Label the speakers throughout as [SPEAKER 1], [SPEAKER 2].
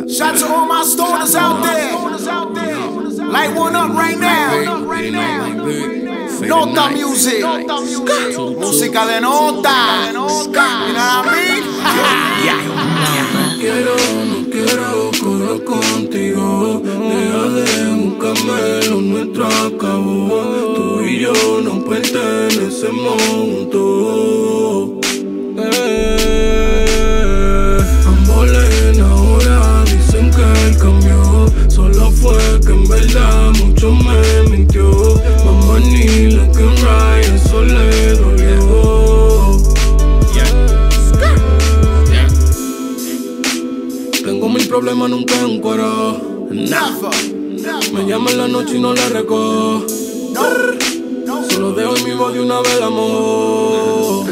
[SPEAKER 1] Shout to all my stoners out there. Light one up right now. Nota Music. Música de nota. You know what I mean?
[SPEAKER 2] No quiero correr contigo. Deja de buscarme, nuestro acabó. Tú y yo no pertenecemos juntos. Ambos leen ahora, dicen que él cambió. Solo fue que en verdad mucho me mintió. Mamá ni la que Ryan, eso le dolió. Tengo mil problemas, nunca encuero. Me llama en la noche y no la recojo. Solo dejo en mi voz de una vez el amor.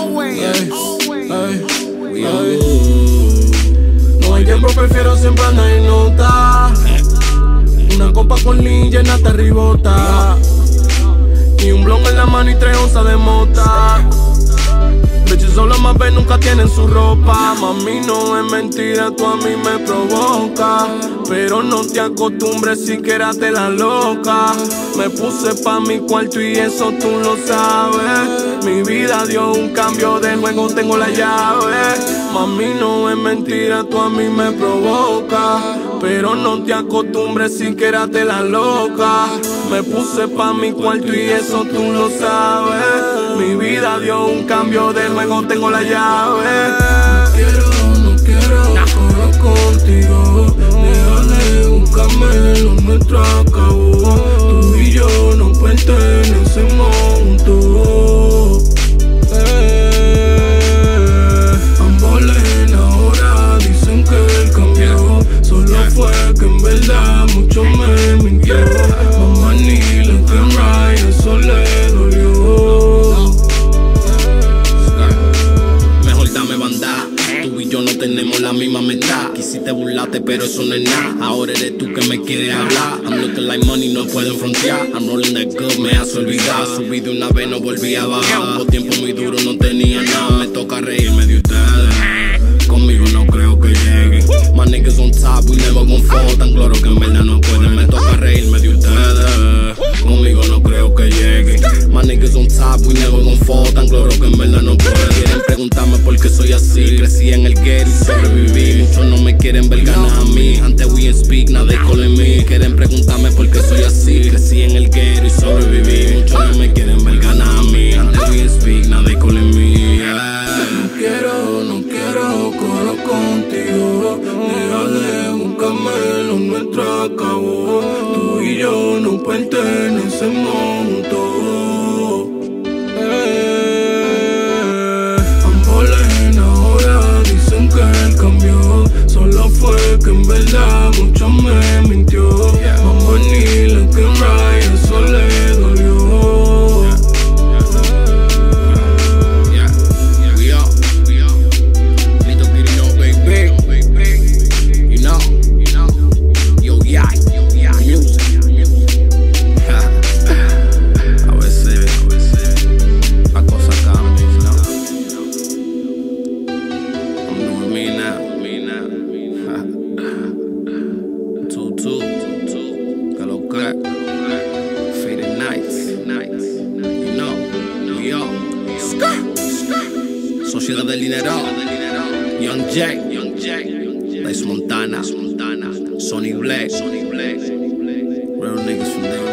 [SPEAKER 2] No hay tiempo, prefiero siempre andar en nota. Una copa con lean llena te ribota. Y un blon en la mano y 3 onzas de mota. Bitches solo más ven, nunca tienen su ropa. Mami, no es mentira, tú a mí me provoca. Pero no te acostumbres, siquiera te la loca. Me puse pa' mi cuarto y eso tú lo sabes. Mi vida dio un cambio de juego, tengo la llave. Mami, no es mentira, tú a mí me provoca. Pero no te acostumbres, siquiera te la loca. Me puse pa' mi cuarto y eso tú lo sabes. Mi vida dio un cambio de juego, tengo la llave. No quiero correr contigo. Deja de buscarme, lo nuestro acabó. Tú y yo no pertenecemos juntos. Ambos leen ahora, dicen que él cambió. Solo fue que en verdad mucho me mintió. Mamá ni la que Ryan, eso le dolió. Mejor dame banda. Tú y yo no tenemos la misma meta. Quisiste burlarte, pero eso no es nada. Ahora eres tú que me quieres hablar. I'm looking like money, no pueden frontear. I'm rolling that good, me hace olvidar. Subí de una vez, no volví a bajar. Hubo tiempo muy duro, no tenía nada. Me toca reírme de ustedes. Conmigo no creo que llegue. My niggas on top, we never gon' fall. Tan claro que en verdad no pueden. Me toca reírme de ustedes. Conmigo no creo que llegue. My niggas on top, we never gon' fall. Tan claro que en verdad no pueden. Quieren preguntarme por qué soy así. Crecí en el ghetto y sobreviví. Muchos no me quieren ver ganar a mí. Antes we ain't speak, now they calling me. Quieren preguntarme por qué soy así. Crecí en el ghetto y sobreviví. Muchos no me quieren ver ganar a mí. Antes we ain't speak, now they calling me. No quiero correr contigo. Deja de buscarme, lo nuestro acabó. Tú y yo no pertenecemos juntos. Ambos leen ahora, dicen que él cambió. Solo fue que en verdad mucho me mintió. Mamá ni la que Ryan, eso le dolió. Sociedad del dinero, Young Jack, Lace Montana, Sonny Black, real niggas from there.